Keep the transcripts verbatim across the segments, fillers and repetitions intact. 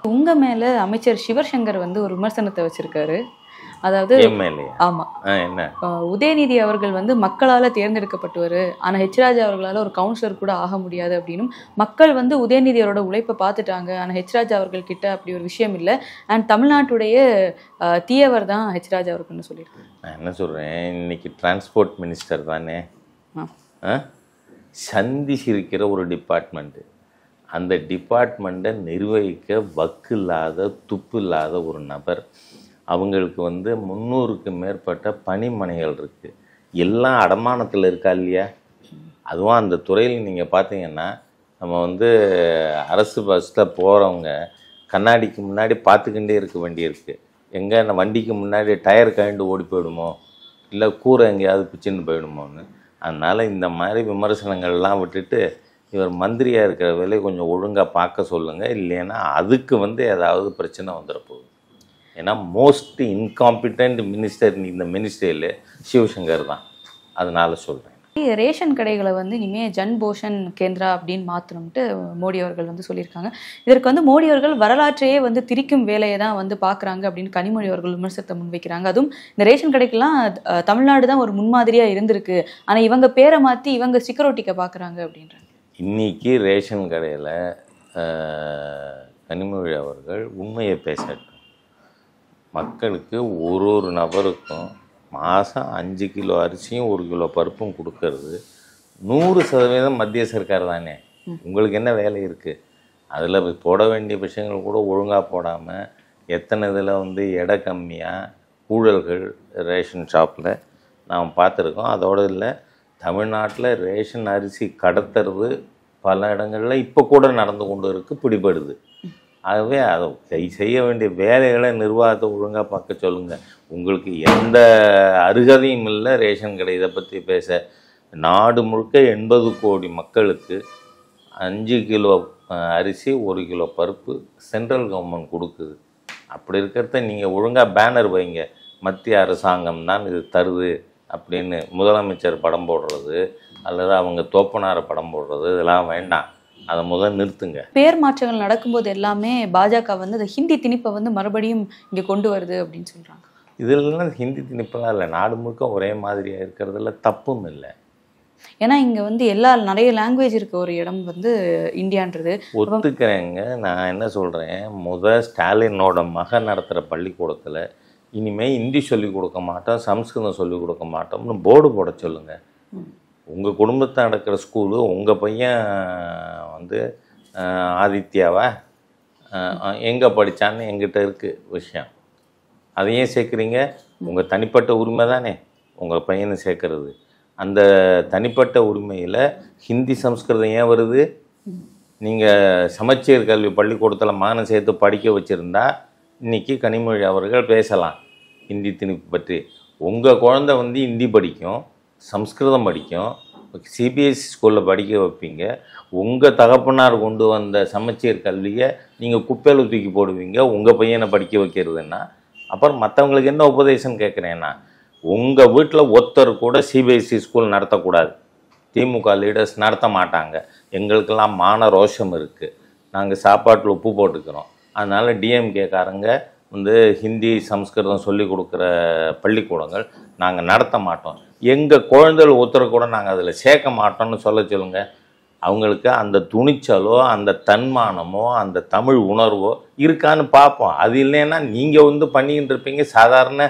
உங்க மேல அமைச்சர் சிவசங்கர் வந்து ஒரு விமர்சனத்தை வச்சிருக்காரு. அதாவது ஆமா என்ன உதயநிதி அவர்கள் வந்து மக்களால தேர்ந்தெடுக்கப்பட்டவர், ஆனா ஹெச் ராஜா அவர்களால ஒரு கவுன்சிலர் கூட ஆக முடியாது அப்படின்னும், மக்கள் வந்து உதயநிதியோட உழைப்பை பார்த்துட்டாங்க, ஆனா ஹெச் ராஜா அவர்கள் கிட்ட அப்படி ஒரு விஷயம் இல்லை, அண்ட் தமிழ்நாட்டுடைய தீயவர் தான் ஹெச் ராஜா அவர்கள்னு சொல்லியிருக்காங்க. நான் என்ன சொல்றேன், இன்னைக்கு டிரான்ஸ்போர்ட் மினிஸ்டர் தானே சந்திச்சிருக்கிற ஒரு டிபார்ட்மெண்ட்டு, அந்த டிபார்ட்மெண்ட்டை நிர்வகிக்க வக்கு இல்லாத துப்பு இல்லாத ஒரு நபர். அவங்களுக்கு வந்து முந்நூறுக்கு மேற்பட்ட பணிமனைகள் இருக்குது, எல்லாம் அடமானத்தில் இருக்கா இல்லையா? அதுவும் அந்த துறையில் நீங்கள் பார்த்தீங்கன்னா நம்ம வந்து அரசு பஸ்ஸில் போகிறவங்க கண்ணாடிக்கு முன்னாடி பார்த்துக்கிட்டே இருக்க வேண்டியிருக்கு. எங்கே அந்த வண்டிக்கு முன்னாடி டயர் கழண்டு ஓடி போயிடுமோ, இல்லை கூரை எங்கேயாவது பிச்சுன்னு போயிடுமோன்னு. அதனால் இந்த மாதிரி விமர்சனங்கள்லாம் விட்டுட்டு இவர் மந்திரியாக இருக்கிற வேலையை கொஞ்சம் ஒழுங்காக பார்க்க சொல்லுங்கள், இல்லைன்னா அதுக்கு வந்து ஏதாவது பிரச்சனை வந்துட போகுது. ஏன்னா மோஸ்ட் இன்காம்பிட்டன்ட் மினிஸ்டர் இந்த மினிஸ்ட்ரியில் சிவசங்கர் தான். அதனால சொல்கிறேன். ரேஷன் கடைகளை வந்து இனிமேல் ஜன் போஷன் கேந்திரா அப்படின்னு மாற்றணும்ட்டு மோடி அவர்கள் வந்து சொல்லியிருக்காங்க. இதற்கு வந்து மோடி அவர்கள் வரலாற்றையே வந்து திரிக்கும் வேலையை தான் வந்து பார்க்குறாங்க அப்படின்னு கனிமொழி அவர்கள் விமர்சனத்தை முன்வைக்கிறாங்க. அதுவும் இந்த ரேஷன் கடைக்கெல்லாம் தமிழ்நாடு தான் ஒரு முன்மாதிரியாக இருந்திருக்கு, ஆனால் இவங்க பேரை மாற்றி இவங்க சிக்கரோட்டிக்க பார்க்குறாங்க அப்படின்றாங்க. இன்றைக்கி ரேஷன் கடையில் கனிமொழி அவர்கள் உண்மையை பேசட்டும். மக்களுக்கு ஒரு ஒரு நபருக்கும் மாதம் அஞ்சு கிலோ அரிசியும் ஒரு கிலோ பருப்பும் கொடுக்கறது நூறு சதவீதம் மத்திய சர்க்கார் தானே. உங்களுக்கு என்ன வேலை இருக்குது? அதில் போட வேண்டிய விஷயங்கள் கூட ஒழுங்காக போடாமல் எத்தனை இதில் வந்து எடை கம்மியாக ஊழல்கள் ரேஷன் ஷாப்பில் நாம் பார்த்துருக்கோம். அதோடு இல்லை, தமிழ்நாட்டில் ரேஷன் அரிசி கடத்துறது பல இடங்களில் இப்போ கூட நடந்து கொண்டு இருக்குது, பிடிபடுது. ஆகவே அதை செய்ய வேண்டிய வேலைகளை நிர்வாகத்தை ஒழுங்காக பார்க்க சொல்லுங்கள். உங்களுக்கு எந்த அருகதையும் இல்லை ரேஷன் கடை இதை பற்றி பேச. நாடு முழுக்க எண்பது கோடி மக்களுக்கு அஞ்சு கிலோ அரிசி ஒரு கிலோ பருப்பு சென்ட்ரல் கவர்மெண்ட் கொடுக்குது. அப்படி இருக்கிறத நீங்கள் ஒழுங்காக பேனர் வைங்க, மத்திய அரசாங்கம் தான் இது தருது அப்படின்னு முதலமைச்சர் படம் போடுறது அல்லது அவங்க தோப்பனார படம் போடுறது இதெல்லாம் வேண்டாம், அதை முதல் நிறுத்துங்க. பேர் மாற்றங்கள் நடக்கும்போது எல்லாமே பாஜக வந்து அந்த ஹிந்தி திணிப்பை வந்து மறுபடியும் இங்கே கொண்டு வருது அப்படின்னு சொல்கிறாங்க. இதெல்லாம் ஹிந்தி திணிப்பெல்லாம் இல்லை, நாடு முழுக்க ஒரே மாதிரியாக இருக்கிறதுல தப்பும் இல்லை. ஏன்னா இங்கே வந்து எல்லா நிறைய லாங்குவேஜ் இருக்க ஒரு இடம் வந்து இந்தியான்றது ஒத்துக்கிறேங்க. நான் என்ன சொல்கிறேன், முதல் ஸ்டாலினோட மகன் நடத்துகிற பள்ளிக்கூடத்தில் இனிமேல் ஹிந்தி சொல்லிக் கொடுக்க மாட்டோம், சம்ஸ்கிருதம் சொல்லிக் கொடுக்க மாட்டோம்னு போர்டு போட சொல்லுங்கள். உங்கள் குடும்பத்தை நடக்கிற ஸ்கூலு உங்கள் பையன் வந்து ஆதித்யாவா எங்கே படித்தான்னு எங்கிட்ட இருக்குது விஷயம், அதையும் சேர்க்குறீங்க. உங்கள் தனிப்பட்ட உரிமை தானே உங்கள் பையனை சேர்க்கறது. அந்த தனிப்பட்ட உரிமையில் ஹிந்தி சம்ஸ்கிருதம் ஏன் வருது? நீங்கள் சமச்சீர் கல்வி பள்ளிக்கூடத்தில் மகனை சேர்த்து படிக்க வச்சுருந்தா இன்றைக்கி கனிமொழி அவர்கள் பேசலாம் ஹிந்தி திணிப்பு பற்றி. உங்கள் குழந்தை வந்து ஹிந்தி படிக்கும், சம்ஸ்கிருதம் படிக்கும், சிபிஎஸ்சி ஸ்கூலில் படிக்க வைப்பீங்க. உங்கள் தகப்பனார் கொண்டு வந்த சமச்சீர் கல்வியை நீங்கள் குப்பையில் தூக்கி போடுவீங்க உங்கள் பையனை படிக்க வைக்கிறதுன்னா. அப்புறம் மற்றவங்களுக்கு என்ன உபதேசம் கேட்குறேன்னா, உங்கள் வீட்டில் ஒருத்தர் கூட சிபிஎஸ்சி ஸ்கூல் நடத்தக்கூடாது, திமுக லீடர்ஸ் நடத்த மாட்டாங்க. எங்களுக்கெல்லாம் மான ரோஷம் இருக்குது, நாங்கள் சாப்பாட்டில் உப்பு போட்டுக்கிறோம். அதனால் டிஎம்கேக்காரங்க வந்து ஹிந்தி சம்ஸ்கிருதம் சொல்லிக் கொடுக்குற பள்ளிக்கூடங்கள் நாங்கள் நடத்த மாட்டோம், எங்கள் குழந்தைகள் ஒருத்தர் கூட நாங்கள் அதில் சேர்க்க மாட்டோம்னு சொல்ல சொல்லுங்கள். அவங்களுக்கு அந்த துணிச்சலோ அந்த தன்மானமோ அந்த தமிழ் உணர்வோ இருக்கான்னு பார்ப்போம். அது இல்லைன்னா நீங்கள் வந்து பண்ணிக்கிட்டு இருப்பீங்க சாதாரண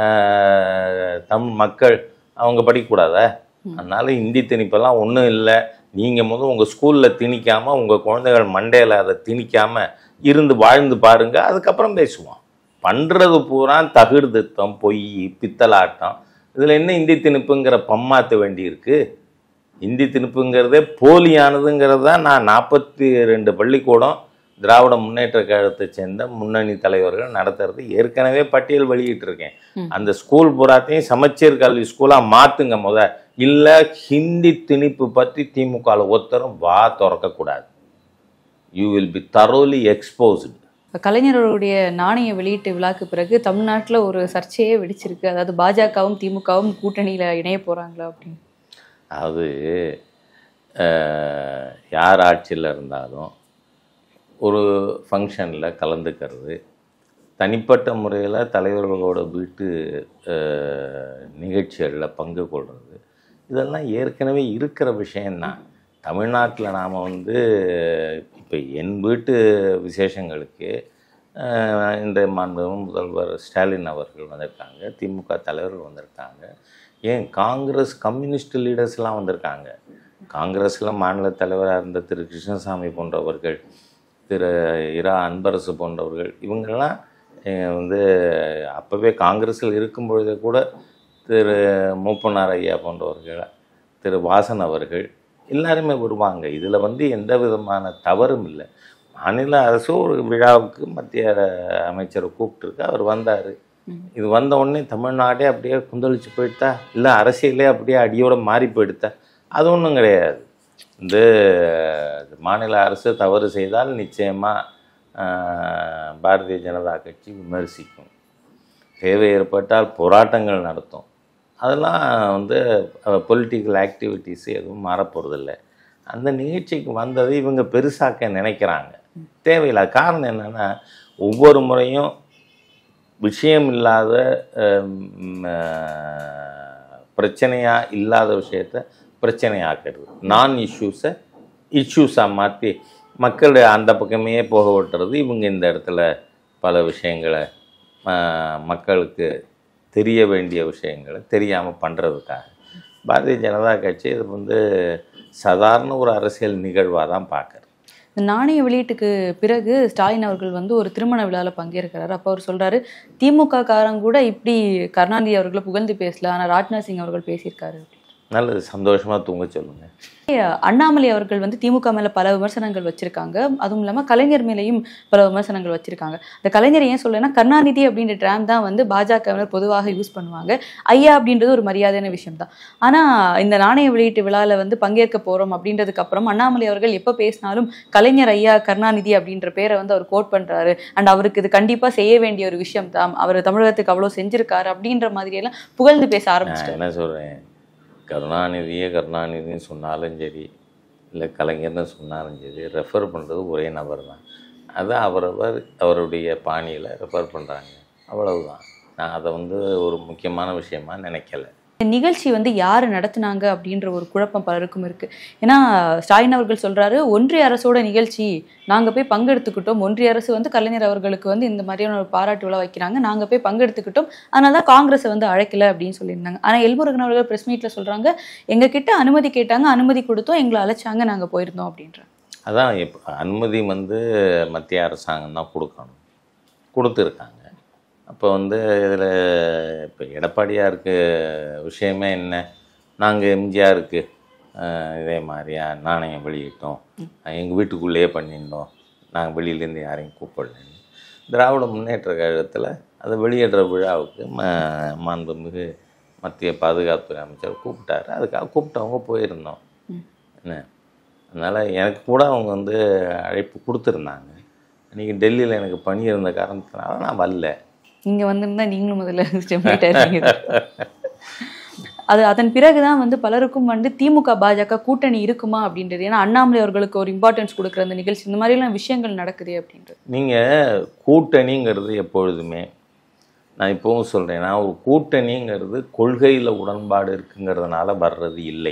தமிழ் மக்கள், அவங்க படிக்கக்கூடாதா? அதனால் ஹிந்தி திணிப்பெல்லாம் ஒன்றும் இல்லை. நீங்கள் முதல் உங்கள் ஸ்கூலில் திணிக்காமல் உங்கள் குழந்தைகள் மண்டையில் அதை திணிக்காமல் இருந்து வாழ்ந்து பாருங்கள், அதுக்கப்புறம் பேசுவோம். பண்ணுறது பூரா தகுதித்தம், பொய், பித்தலாட்டம். இதில் என்ன ஹிந்தி திணிப்புங்கிற பம்மாற்ற வேண்டியிருக்கு? ஹிந்தி திணிப்புங்கிறதே போலியானதுங்கிறது தான் நான் நாற்பத்தி ரெண்டு பள்ளிக்கூடம் திராவிட முன்னேற்ற கழகத்தை சேர்ந்த முன்னணி தலைவர்கள் நடத்துறது ஏற்கனவே பட்டியல் வெளியிட்டிருக்கேன். அந்த ஸ்கூல் பூராத்தையும் சமச்சீர் கல்வி ஸ்கூலாக மாற்றுங்க முத. இல்லை ஹிந்தி திணிப்பு பற்றி திமுகவில் ஒருத்தரும் வா திறக்கக்கூடாது. You will be thoroughly exposed. கலைஞர்களுடைய நாணய வெளியீட்டு விழாக்கு பிறகு தமிழ்நாட்டில் ஒரு சர்ச்சையே வெடிச்சிருக்கு. அதாவது பாஜகவும் திமுகவும் கூட்டணியில் இணைய போகிறாங்களா அப்படின்னு. அது யார் ஆட்சியில் இருந்தாலும் ஒரு ஃபங்க்ஷனில் கலந்துக்கிறது, தனிப்பட்ட முறையில் தலைவர்களோட வீட்டு நிகழ்ச்சிகளில் பங்கு கொள்வது, இதெல்லாம் ஏற்கனவே இருக்கிற விஷயந்தான். தமிழ்நாட்டில் நாம் வந்து இப்போ என் வீட்டு விசேஷங்களுக்கு இந்த மாண்பு முதல்வர் ஸ்டாலின் அவர்கள் வந்திருக்காங்க, திமுக தலைவர்கள் வந்திருக்காங்க, ஏன் காங்கிரஸ் கம்யூனிஸ்ட் லீடர்ஸ்லாம் வந்திருக்காங்க. காங்கிரஸில் மாநில தலைவராக இருந்த திரு கிருஷ்ணசாமி போன்றவர்கள், திரு இரா அன்பரசு போன்றவர்கள், இவங்கெல்லாம் வந்து அப்போவே காங்கிரஸில் இருக்கும் பொழுதே கூட திரு மூப்பனார் ஐயா போன்றவர்கள், திரு வாசன் அவர்கள் எல்லாருமே வருவாங்க. இதில் வந்து எந்த விதமான தவறும் இல்லை. மாநில அரசு ஒரு விழாவுக்கு மத்திய அமைச்சரை கூப்பிட்டுருக்கு, அவர் வந்தார். இது வந்த உடனே தமிழ்நாடே அப்படியே குந்தளிச்சு போயிட்டா, இல்லை அரசியலே அப்படியே அடியோடு மாறி போயிடுத்தா? அது ஒன்றும் கிடையாது. இந்த மாநில அரசு தவறு செய்தால் நிச்சயமாக பாரதிய ஜனதா கட்சி விமர்சிக்கும், தேவை ஏற்பட்டால் போராட்டங்கள் நடத்தும். அதெல்லாம் வந்து பொலிட்டிக்கல் ஆக்டிவிட்டீஸ் எதுவும் மாறப்போகிறதில்ல. அந்த நிகழ்ச்சிக்கு வந்ததை இவங்க பெருசாக்க நினைக்கிறாங்க, தேவையில்லை. காரணம் என்னென்னா, ஒவ்வொரு முறையும் விஷயம் இல்லாத பிரச்சனையாக இல்லாத விஷயத்தை பிரச்சனையாக்குறது, நான் இஷ்யூஸை இஷ்யூஸாக மாற்றி மக்கள் அந்த பக்கமே போக விட்டுறது. இவங்க இந்த இடத்துல பல விஷயங்களை மக்களுக்கு தெரிய வேண்டிய விஷயங்களை தெரியாமல் பண்ணுறதுக்காக பாரதிய ஜனதா கட்சி இது வந்து சாதாரண ஒரு அரசியல் நிகழ்வாக தான் பார்க்குறது. நாணய வெளியீட்டுக்கு பிறகு ஸ்டாலின் அவர்கள் வந்து ஒரு திருமண விழாவில் பங்கேற்கிறார். அப்போ அவர் சொல்கிறாரு, திமுக காரங்க கூட இப்படி கருணாநிதி அவர்களை புகழ்ந்து பேசல, ஆனால் ராஜ்நாத் சிங் அவர்கள் பேசியிருக்காரு. நல்லது, சந்தோஷமாக தூங்க சொல்லுங்கள். அண்ணாமலை அவர்கள் வந்து திமுக மேலே பல விமர்சனங்கள் வச்சுருக்காங்க, அதுவும் இல்லாமல் கலைஞர் மேலேயும் பல விமர்சனங்கள் வச்சுருக்காங்க. இந்த கலைஞர் ஏன் சொல்லலைன்னா, கருணாநிதி அப்படின்ற ட்ராம் தான் வந்து பாஜகவினர் பொதுவாக யூஸ் பண்ணுவாங்க, ஐயா அப்படின்றது ஒரு மரியாதையான விஷயம் தான். ஆனால் இந்த நாணய வெளியீட்டு விழாவில் வந்து பங்கேற்க போகிறோம் அப்படின்றதுக்கு அப்புறம் அண்ணாமலை அவர்கள் எப்போ பேசினாலும் கலைஞர் ஐயா கருணாநிதி அப்படின்ற பேரை வந்து அவர் கோட் பண்ணுறாரு, அண்ட் அவருக்கு இது கண்டிப்பாக செய்ய வேண்டிய ஒரு விஷயம் தான், அவர் தமிழகத்துக்கு அவ்வளோ செஞ்சுருக்காரு அப்படின்ற மாதிரியெல்லாம் புகழ்ந்து பேச ஆரம்பிச்சிட்டார். என்ன சொல்கிறேன், கருணாநிதியே கருணாநிதினு சொன்னாலும் சரி, இல்லை கலைஞர்னு சொன்னாலும் சரி, ரெஃபர் பண்ணுறது ஒரே நபர் தான். அதை அவரவர் அவருடைய பாணியில் ரெஃபர் பண்ணுறாங்க, அவ்வளவுதான். நான் அதை வந்து ஒரு முக்கியமான விஷயமா நினைக்கல. நிகழ்ச்சி வந்து யார் நடத்துனாங்க அப்படின்ற ஒரு குழப்பம் பலருக்கும் இருக்குது. ஏன்னா ஸ்டாலின் அவர்கள் சொல்கிறாரு, ஒன்றிய அரசோட நிகழ்ச்சி, நாங்கள் போய் பங்கெடுத்துக்கிட்டோம், ஒன்றிய அரசு வந்து கலைஞர் அவர்களுக்கு வந்து இந்த மாதிரியான ஒரு பாராட்டு விழா வைக்கிறாங்க, நாங்கள் போய் பங்கெடுத்துக்கிட்டோம், அதனால தான் காங்கிரஸை வந்து அழைக்கல அப்படின்னு சொல்லியிருந்தாங்க. ஆனால் எல்முருகன் அவர்கள் ப்ரெஸ் மீட்டில் சொல்கிறாங்க, எங்ககிட்ட அனுமதி கேட்டாங்க, அனுமதி கொடுத்தோம், எங்களை அழைச்சாங்க, நாங்கள் போயிருந்தோம் அப்படின்ற. அதான் இப்போ அனுமதி வந்து மத்திய அரசாங்கம் தான் கொடுக்கணும், கொடுத்துருக்காங்க. அப்போ வந்து இதில் இப்போ எடப்பாடியாருக்கு விஷயமே என்ன, நாங்கள் எம்ஜிஆருக்கு இதே மாதிரியா நாணயம் வெளியிட்டோம், எங்கள் வீட்டுக்குள்ளேயே பண்ணியிருந்தோம், நாங்கள் வெளியிலேருந்து யாரையும் கூப்பிடலன்னு. திராவிட முன்னேற்ற கழகத்தில் அதை வெளியிடுற விழாவுக்கு ம மாண்புமிகு மத்திய பாதுகாப்புத்துறை அமைச்சர் கூப்பிட்டாரு, அதுக்காக கூப்பிட்டவங்க போயிருந்தோம் என்ன. அதனால் எனக்கு கூட அவங்க வந்து அழைப்பு கொடுத்துருந்தாங்க. இன்றைக்கி டெல்லியில் எனக்கு பணி இருந்த காரணத்தினால நான் வரல. இங்கே வந்திருந்தா நீங்களும் முதல்ல ஸ்டெம்மிட்டாருங்க. அது அதன் பிறகுதான் வந்து பலருக்கும் வந்து திமுக பாஜக கூட்டணி இருக்குமா அப்படின்றது, ஏன்னா அண்ணாமலை அவர்களுக்கு ஒரு இம்பார்ட்டன்ஸ் கொடுக்குற அந்த நிகழ்ச்சி, இந்த மாதிரிலாம் விஷயங்கள் நடக்குது அப்படின்றது. நீங்கள் கூட்டணிங்கிறது எப்பொழுதுமே, நான் இப்போவும் சொல்கிறேன், நான் ஒரு கூட்டணிங்கிறது கொள்கையில் உடன்பாடு இருக்குங்கிறதுனால வர்றது இல்லை.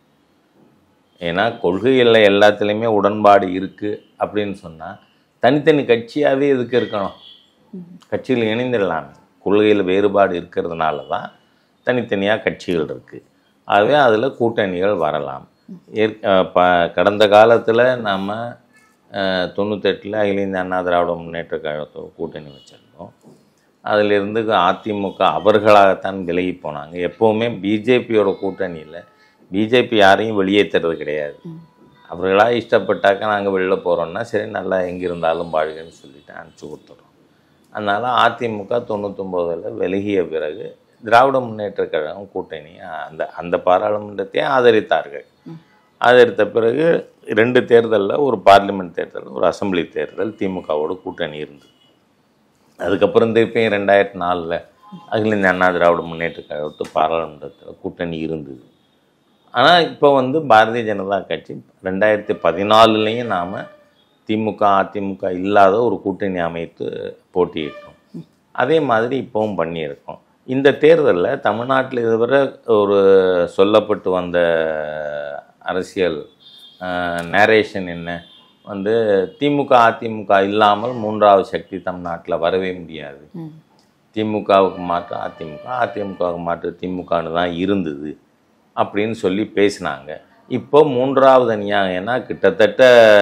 ஏன்னா கொள்கையில் எல்லாத்துலேயுமே உடன்பாடு இருக்குது அப்படின்னு சொன்னால் தனித்தனி கட்சியாகவே எதுக்கு இருக்கணும், கட்சிகள் இணைந்துடலாமே. கொள்கையில் வேறுபாடு இருக்கிறதுனால தான் தனித்தனியாக கட்சிகள் இருக்குது. ஆகவே அதில் கூட்டணிகள் வரலாம். ஏற் ப கடந்த காலத்தில் நம்ம தொண்ணூத்தெட்டில் அகில இந்திய அண்ணா திராவிட முன்னேற்ற கழகத்தோட கூட்டணி வச்சுருந்தோம். அதிலிருந்து அதிமுக அவர்களாகத்தான் விலகி போனாங்க. எப்போவுமே பிஜேபியோட கூட்டணியில் பிஜேபி யாரையும் வெளியேற்றுறது கிடையாது. அவர்களாக இஷ்டப்பட்டாக்க நாங்கள் வெளில போகிறோன்னா சரி, நல்லா எங்கே இருந்தாலும் வாழ்கன்னு சொல்லிவிட்டு அனுப்பிச்சி கொடுத்துட்றோம். அதனால் அதிமுக தொண்ணூத்தொம்போதில் விலகிய பிறகு திராவிட முன்னேற்ற கழகம் கூட்டணி அந்த அந்த பாராளுமன்றத்தையும் ஆதரித்தார்கள். ஆதரித்த பிறகு ரெண்டு தேர்தலில், ஒரு பார்லிமெண்ட் தேர்தல், ஒரு அசம்பிளி தேர்தல் திமுகவோட கூட்டணி இருந்தது. அதுக்கப்புறம் திருப்பியும் ரெண்டாயிரத்தி நாலில் அகில இந்திய அண்ணா திராவிட முன்னேற்ற கழகத்து பாராளுமன்றத்தில் கூட்டணி இருந்தது. ஆனால் இப்போ வந்து பாரதிய ஜனதா கட்சி ரெண்டாயிரத்தி பதினாலுலேயும் நாம் திமுக அதிமுக இல்லாத ஒரு கூட்டணி அமைத்து போட்டியிட்டோம். அதே மாதிரி இப்போவும் பண்ணியிருக்கோம். இந்த தேர்தலில் தமிழ்நாட்டில் இதுவரை ஒரு சொல்லப்பட்டு வந்த அரசியல் நேரேஷன் என்ன வந்து திமுக அதிமுக இல்லாமல் மூன்றாவது சக்தி தமிழ்நாட்டில் வரவே முடியாது, திமுகவுக்கு மாற்று அதிமுக, அதிமுகவுக்கு மாற்று திமுகன்னு தான் இருந்தது அப்படின்னு சொல்லி பேசினாங்க. இப்போ மூன்றாவது அணியாக ஏன்னா கிட்டத்தட்ட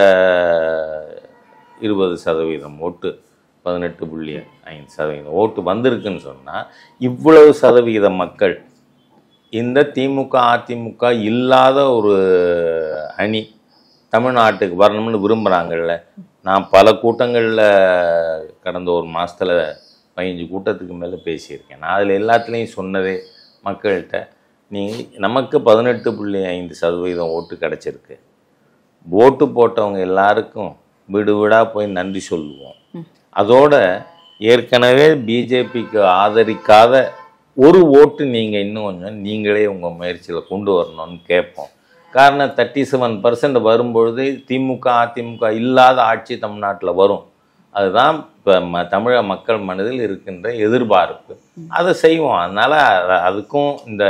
இருபது சதவீதம் ஓட்டு, பதினெட்டு புள்ளி ஐந்து சதவீதம் ஓட்டு வந்திருக்குன்னு சொன்னால் இவ்வளவு சதவீத மக்கள் இந்த திமுக அதிமுக இல்லாத ஒரு அணி தமிழ்நாட்டுக்கு வரணும்னு விரும்புகிறாங்கல்ல. நான் பல கூட்டங்களில் கடந்த ஒரு மாதத்தில் பதினஞ்சு கூட்டத்துக்கு மேலே பேசியிருக்கேன். நான் அதில் எல்லாத்துலேயும் சொன்னதே மக்கள்கிட்ட, நீ நமக்கு பதினெட்டு புள்ளி ஐந்து சதவீதம் ஓட்டு கிடச்சிருக்கு, ஓட்டு போட்டவங்க எல்லாருக்கும் வீடு வீடாக போய் நன்றி சொல்லுவோம். அதோட ஏற்கனவே பிஜேபிக்கு ஆதரிக்காத ஒரு ஓட்டு நீங்கள் இன்னும் கொஞ்சம் நீங்களே உங்கள் முயற்சியில் கொண்டு வரணும்னு கேட்போம். காரணம் தேர்ட்டி செவன் பர்சன்ட் வரும்பொழுது திமுக அதிமுக இல்லாத ஆட்சி தமிழ்நாட்டில் வரும். அதுதான் இப்போ ம தமிழக மக்கள் மனதில் இருக்கின்ற எதிர்பார்ப்பு. அதை செய்வோம். அதனால் அதுக்கும் இந்த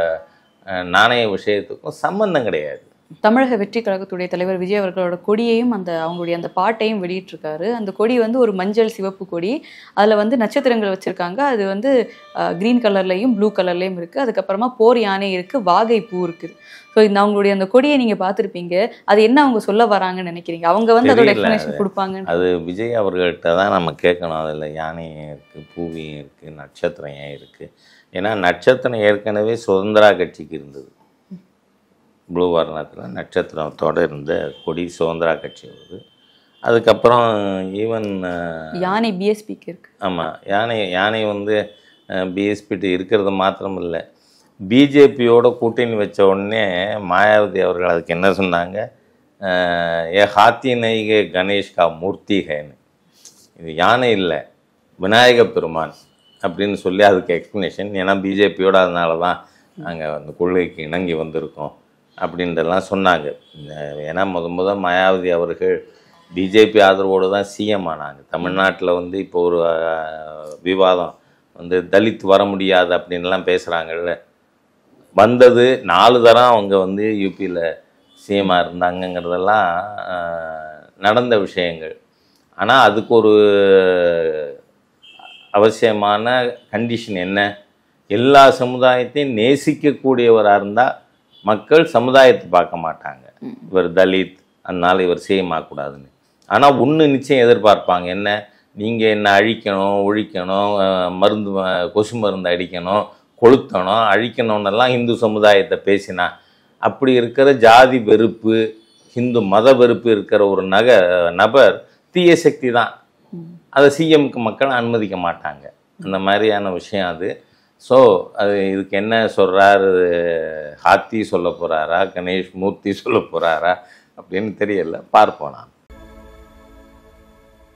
நாணய விஷயத்துக்கும் சம்பந்தம் கிடையாது. தமிழக வெற்றி கழகத்துடைய தலைவர் விஜய் அவர்களோட கொடியையும் அந்த அவங்களுடைய அந்த பாட்டையும் வெளியிட்டிருக்காரு. அந்த கொடி வந்து ஒரு மஞ்சள் சிவப்பு கொடி, அதில் வந்து நட்சத்திரங்கள் வச்சுருக்காங்க. அது வந்து க்ரீன் கலர்லையும் ப்ளூ கலர்லையும் இருக்குது. அதுக்கப்புறமா போர் யானை இருக்குது, வாகை பூ இருக்குது. ஸோ இந்த அவங்களுடைய அந்த கொடியை நீங்கள் பார்த்துருப்பீங்க. அது என்ன அவங்க சொல்ல வராங்கன்னு நினைக்கிறீங்க? அவங்க வந்து அதோட எக்ஸ்பிளனேஷன் கொடுப்பாங்க. அது விஜய் அவர்கள்ட்ட தான் நம்ம கேட்கணும். அதில் யானையும் இருக்குது, பூவியும் இருக்குது, நட்சத்திரம் ஏன் இருக்குது. ஏன்னா நட்சத்திரம் ஏற்கனவே சுதந்திரா கட்சிக்கு இருந்தது. ப்ளூ வர்ணத்தில் நட்சத்திரத்தோடு இருந்த கொடி சுதந்திரா கட்சி வருது. அதுக்கப்புறம் ஈவன் யானை பிஎஸ்பிக்கு இருக்குது. ஆமாம், யானை யானை வந்து பிஎஸ்பிட்டு இருக்கிறது மாத்திரம் இல்லை, பிஜேபியோட கூட்டணி வச்ச உடனே மாயாவதி அவர்கள் அதுக்கு என்ன சொன்னாங்க, ஏ ஹாத்தி நைகே கணேஷ்கா மூர்த்திகன்னு, இது யானை இல்லை விநாயக பெருமான் அப்படின்னு சொல்லி அதுக்கு எக்ஸ்ப்ளனேஷன். ஏன்னா பிஜேபியோட அதனால தான் நாங்கள் அந்த கொள்கைக்கு இணங்கி வந்திருக்கோம் அப்படின்றலாம் சொன்னாங்க. ஏன்னா முத முத மாயாவதி அவர்கள் பிஜேபி ஆதரவோடு தான் சிஎம் ஆனாங்க. தமிழ்நாட்டில் வந்து இப்போ ஒரு விவாதம் வந்து தலித் வர முடியாது அப்படின்லாம் பேசுகிறாங்கல்ல, வந்தது நாலு தரம் அவங்க வந்து யூபியில் சிஎம்மாக இருந்தாங்கங்கிறதெல்லாம் நடந்த விஷயங்கள். ஆனால் அதுக்கு ஒரு அவசியமான கண்டிஷன் என்ன, எல்லா சமுதாயத்தையும் நேசிக்கக்கூடியவராக இருந்தால் மக்கள் சமுதாயத்தை பார்க்க மாட்டாங்க, இவர் தலித் அதனால் இவர் சிஎம் ஆகக்கூடாதுன்னு. ஆனால் ஒன்று நிச்சயம் எதிர்பார்ப்பாங்க, என்ன, நீங்கள் என்ன அழிக்கணும், ஒழிக்கணும், மருந்து கொசு மருந்து அடிக்கணும், கொளுத்தணும், அழிக்கணும்னெல்லாம் இந்து சமுதாயத்தை பேசினா, அப்படி இருக்கிற ஜாதி வெறுப்பு, ஹிந்து மத வெறுப்பு இருக்கிற ஒரு நக நபர் தீய சக்தி தான். அதை சிஎம்க்கு மக்கள் அனுமதிக்க மாட்டாங்க. அந்த மாதிரியான விஷயம் அது. ஸோ அது இதுக்கு என்ன சொல்கிறாரு, ஹாத்தி சொல்ல போகிறாரா, கணேஷ் மூர்த்தி சொல்ல போகிறாரா அப்படின்னு தெரியல, பார்ப்போம். நான்